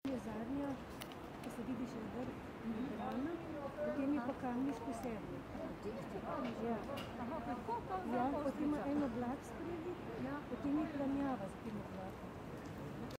je zadnja, ko se vidi še vrh liberalna, potem je pa kamniško sedlo. Ja, potem ima en oblak spredi, potem je planjava,